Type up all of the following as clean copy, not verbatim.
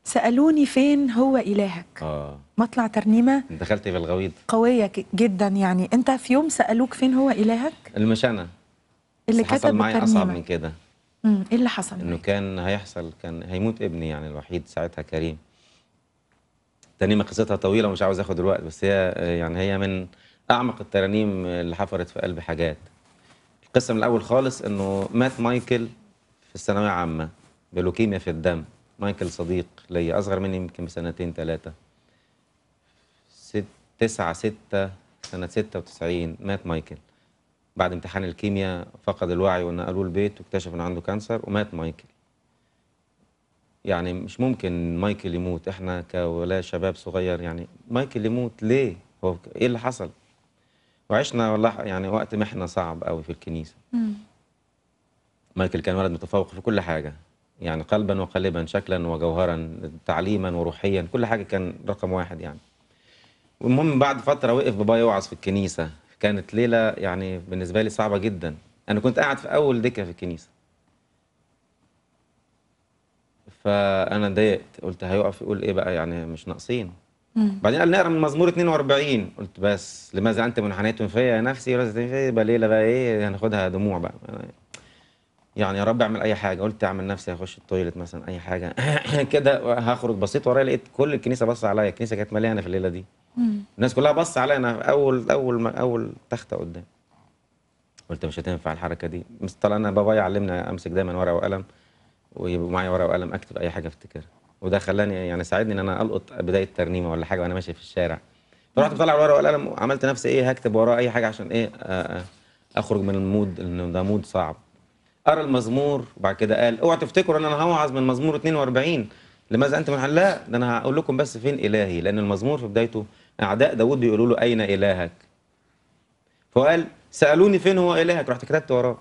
سألوني فين هو إلهك. مطلع ترنيمة دخلت في الغويط قوية جدا. يعني أنت في يوم سألوك فين هو إلهك؟ مش أنا اللي بس حصل كتب معايا أصعب الترنيمة. من كده. إيه اللي حصل إنه معاك؟ كان هيحصل، كان هيموت ابني يعني الوحيد ساعتها كريم. الترنيمة قصتها طويلة ومش عاوز آخد الوقت، بس هي يعني هي من أعمق الترانيم اللي حفرت في قلبي حاجات. القصة من الأول خالص إنه مات مايكل في الثانوية عامة بلوكيميا في الدم. مايكل صديق ليا أصغر مني يمكن بسنتين ثلاثة. 9/6 سنة 96 مات مايكل بعد امتحان الكيمياء. فقد الوعي ونقلوه البيت واكتشف إنه عنده كانسر ومات مايكل. يعني مش ممكن مايكل يموت، احنا كولا شباب صغير يعني مايكل يموت ليه؟ هو ايه اللي حصل؟ وعشنا والله يعني وقت محنة صعب قوي في الكنيسة. مايكل كان ولد متفوق في كل حاجة، يعني قلبا وقالبا، شكلا وجوهرا، تعليما وروحيا، كل حاجة كان رقم واحد يعني. والمهم بعد فترة وقف بابايا يوعظ في الكنيسة. كانت ليلة يعني بالنسبة لي صعبة جدا. أنا كنت قاعد في أول دكة في الكنيسة. فأنا اتضايقت، قلت هيقف يقول إيه بقى يعني، مش ناقصين. بعدين قال نقرا من مزمور 42. قلت بس لماذا انت منحنيت فيا يا نفسي ولست فيا، يبقى ليله بقى ايه هناخدها دموع بقى يعني. يا رب اعمل اي حاجه. قلت اعمل نفسي هخش التويليت مثلا اي حاجه كده. هخرج بصيت ورايا لقيت كل الكنيسه بص عليا. الكنيسه كانت مليانه في الليله دي. الناس كلها بص عليا انا اول تخته قدام. قلت مش هتنفع الحركه دي. طلع انا بابايا علمني امسك دايما ورقه وقلم، ويبقى معايا ورقه وقلم اكتب اي حاجه افتكرها. وده خلاني يعني ساعدني ان انا القط بدايه ترنيمه ولا حاجه وانا ماشي في الشارع. فرحت مطلع الورقه والقلم وعملت نفسي ايه هكتب وراه اي حاجه عشان ايه اخرج من المود، انه ده مود صعب. قرا المزمور وبعد كده قال اوعى تفتكروا ان انا هوعظ من مزمور 42 لماذا انت من لا، ده انا هقول لكم بس فين الهي. لان المزمور في بدايته اعداء داود بيقولوا له اين الهك، فقال سالوني فين هو الهك، رحت كتبت وراه.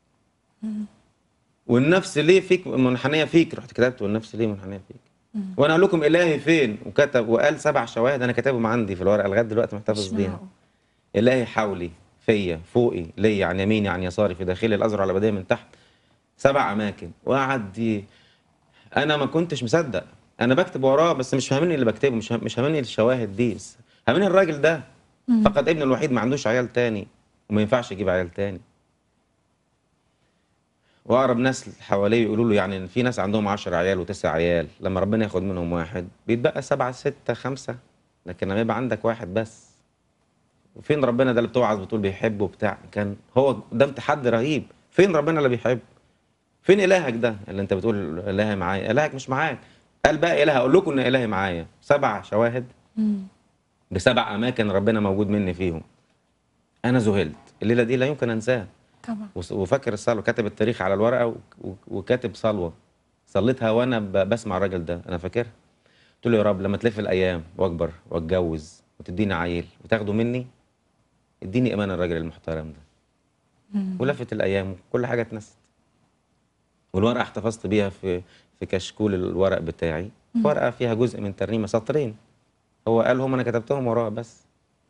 والنفس ليه فيك منحنيه فيك، رحت كتبت والنفس ليه منحنيه فيك. وانا اقول لكم الهي فين، وكتب وقال 7 شواهد انا كاتبهم عندي في الورقه لغايه دلوقتي محتفظ بيها. الهي حولي، فيا، فوقي، ليا، عن يميني، عن يساري، في داخلي، الازرع على بدايه من تحت. 7 اماكن. وقعد انا ما كنتش مصدق. انا بكتب وراه بس مش فاهمني اللي بكتبه، مش فاهمني الشواهد دي. فاهمني الراجل ده فقد ابنه الوحيد، ما عندوش عيال تاني وما ينفعش يجيب عيال تاني. واقرب ناس حواليه يقولوا له يعني في ناس عندهم 10 عيال و9 عيال، لما ربنا ياخد منهم واحد بيتبقى 7 6 5، لكن لما يبقى عندك واحد بس. وفين ربنا ده اللي بتوعظ بتقول بيحبه بتاع، كان هو قدام تحدي رهيب. فين ربنا اللي بيحب؟ فين الهك ده اللي انت بتقول الهي معايا؟ الهك مش معاك. قال بقى اله اقول لكم ان الهي معايا. 7 شواهد ب7 اماكن ربنا موجود مني فيهم. انا ذهلت. الليله دي لا يمكن انساها طبعا. وفاكر الصلوه، كاتب التاريخ على الورقه وكاتب صلوه صليتها وانا بسمع الراجل ده. انا فاكرها. قلت له يا رب لما تلف الايام واكبر واتجوز وتديني عيل وتاخده مني، اديني ايمان الراجل المحترم ده. ولفت الايام وكل حاجه اتنست. والورقه احتفظت بيها في كشكول الورق بتاعي. ورقه فيها جزء من ترنيمه سطرين هو قالهم انا كتبتهم وراه بس.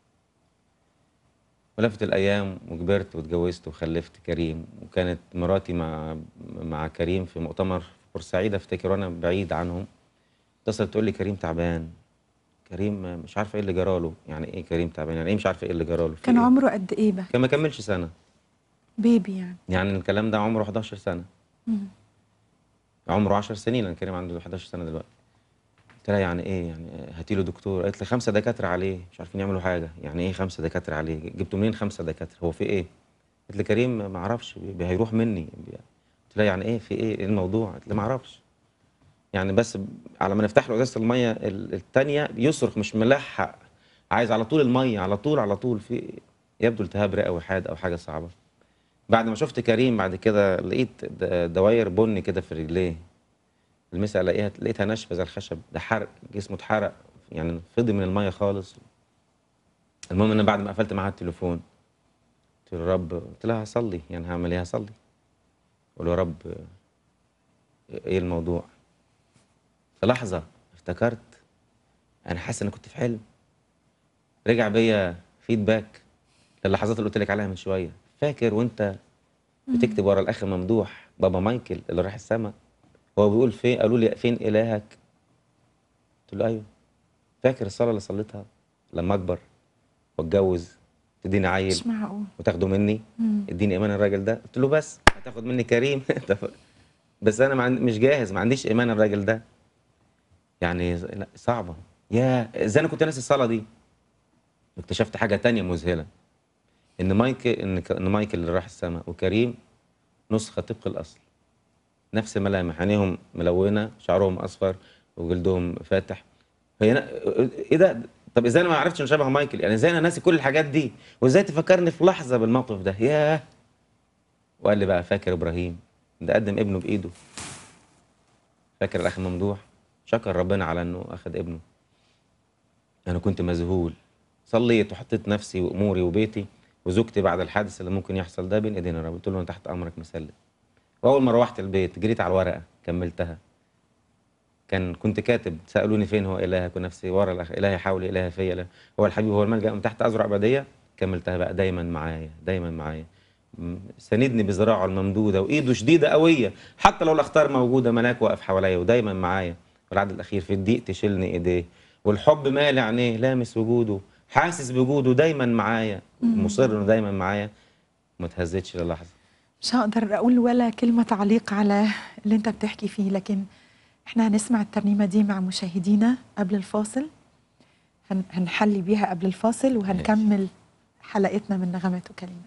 ولفت الايام وكبرت واتجوزت وخلفت كريم. وكانت مراتي مع كريم في مؤتمر في بورسعيد افتكر وانا بعيد عنهم. اتصلت تقول لي كريم تعبان. كريم مش عارفه ايه اللي جراله. يعني ايه كريم تعبان؟ يعني ايه مش عارفه ايه اللي جراله؟ في كان ايه؟ عمره قد إيه بقى؟ كان ما كملش سنه. بيبي يعني. يعني الكلام ده عمره 11 سنه. عمره 10 سنين لان كريم عنده 11 سنه دلوقتي. قلت لها يعني ايه يعني هاتي له دكتور؟ قالت لي 5 دكاتره عليه مش عارفين يعملوا حاجه. يعني ايه 5 دكاتره عليه؟ جبتوا منين 5 دكاتره؟ هو في ايه؟ قلت لي كريم ما اعرفش هيروح مني. قلت لها يعني ايه في ايه الموضوع؟ قلت لي ما اعرفش. يعني بس على ما نفتح له ازازه الميه الثانيه يصرخ مش ملحق، عايز على طول الميه على طول على طول. في يبدو التهاب رئوي او حاد او حاجه صعبه. بعد ما شفت كريم بعد كده لقيت دواير بني كده في رجليه. المسا لقيتها ناشفه زي الخشب. ده حرق، جسمه اتحرق يعني، فضي من الميه خالص. المهم ان بعد ما قفلت معاها التليفون قلت له يا رب، قلت لها هصلي يعني هعمل ايه؟ هصلي. قول يا رب ايه الموضوع. في لحظه افتكرت انا حاسس ان كنت في حلم. رجع بيا فيدباك للحظات اللي قلت لك عليها من شويه. فاكر وانت بتكتب ورا الاخ ممدوح بابا مايكل اللي راح السما، هو بيقول فين؟ قالوا لي فين الهك؟ قلت له ايوه. فاكر الصلاه اللي صليتها لما اكبر واتجوز تديني عيل مش معقول. وتاخده مني؟ اديني ايمان الراجل ده. قلت له بس هتاخد مني كريم؟ بس انا مش جاهز، ما عنديش ايمان الراجل ده. يعني لا صعبه. يا ازاي انا كنت ناسي الصلاه دي. اكتشفت حاجه تانية مذهله، ان مايكل اللي راح السماء وكريم نسخه طبق الاصل، نفس الملامح، عينيهم ملونه، شعرهم اصفر، وجلدهم فاتح. ايه ده؟ طب ازاي انا ما عرفتش ان شبه مايكل؟ يعني ازاي انا ناسي كل الحاجات دي؟ وازاي تفكرني في لحظه بالموقف ده؟ ياه. وقال لي بقى فاكر ابراهيم ده قدم ابنه بايده؟ فاكر الاخ ممدوح شكر ربنا على انه اخذ ابنه؟ انا كنت مذهول. صليت وحطيت نفسي واموري وبيتي وزوجتي بعد الحادث اللي ممكن يحصل ده بين ايدينا الرب. قلت له انا تحت امرك مسلم. واول ما روحت البيت جريت على الورقه كملتها. كنت كاتب سالوني فين هو الهك ونفسي ورا الاخ، الهي حولي الهي فيا، هو الحبيب هو الملجا من تحت اذرع ابديه. كملتها بقى دايما معايا دايما معايا، ساندني بذراعه الممدوده وايده شديده قويه، حتى لو الاخطار موجوده ملاك واقف حواليا ودايما معايا. والعدد الاخير في الضيق تشيلني ايديه، والحب مالي عينيه، لامس وجوده، حاسس بوجوده دايما معايا، مصر انه دايما معايا، ما تهزتش للحظه. مش هقدر اقول ولا كلمه تعليق على اللي انت بتحكي فيه، لكن احنا هنسمع الترنيمه دي مع مشاهدينا قبل الفاصل، هنحلي بيها قبل الفاصل، وهنكمل حلقتنا من نغمات وكلمات.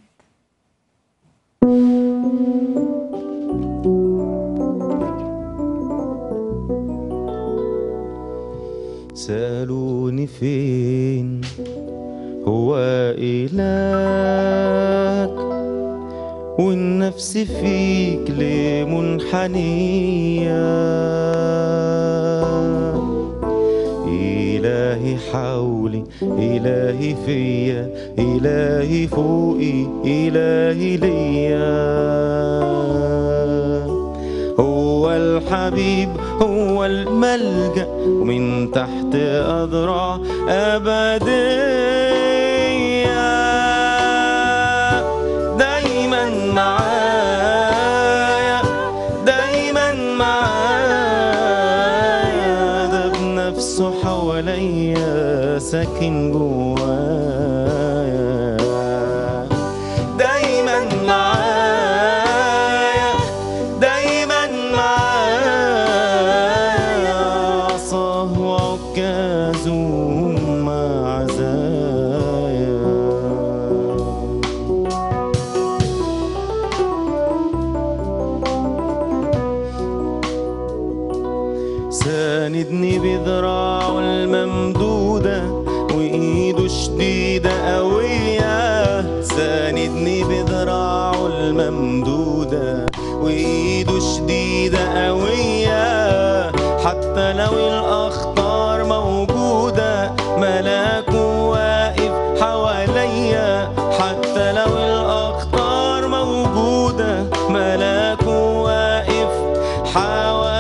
سألوني فين هو إلهك، والنفس فيك ليه منحنية؟ إلهي حولي، إلهي فيا، إلهي فوقي، إلهي ليا. هو الحبيب، هو الملجأ، ومن تحت أذرع أبدية. دايما معايا، دايما معايا، ده بنفسه حواليا ساكن جوايا. دايما معايا، دايما معايا، عصاه وعكازه مع عزايا. ساندني بذراعه الممدودة وإيده شديدة قوية. ساندني بذراعه الممدودة وإيده شديدة قوية، حتى لو الأخطار موجودة ملاكه واقف حواليا. حتى لو الأخطار موجودة ملاكه واقف حواليا.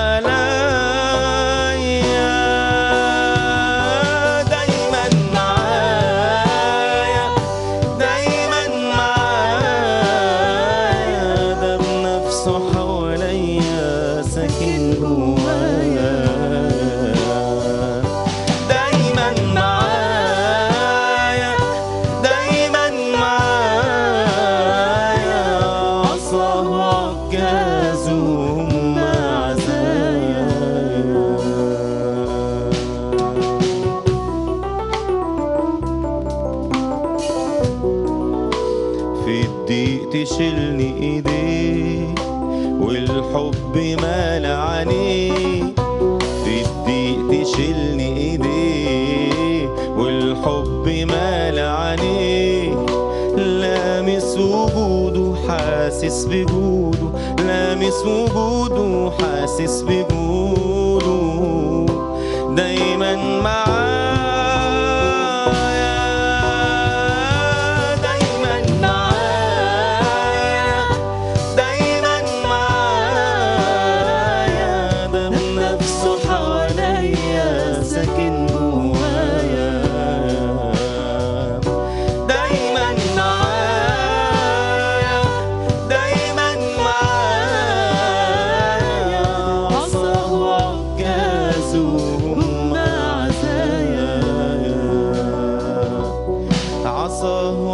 دايما معايا، دايما معايا، ده بنفسه حواليا ساكن جوايا. دايما معايا، دايما معايا، عصاه وعكازه مع عزايا. في الضيق تشيلني ايديه، والحب مال عينيه. في الضيق تشيلني ايديه، والحب مال عينيه. لامس وجوده حاسس بجوده، لامس وجوده حاسس بجوده. دايما معايا، دايما معايا، دايما معايا، ده بنفسه حواليا ساكن جوايا. دايما معايا، دايما معايا، عصاه وعكازه مع عصاه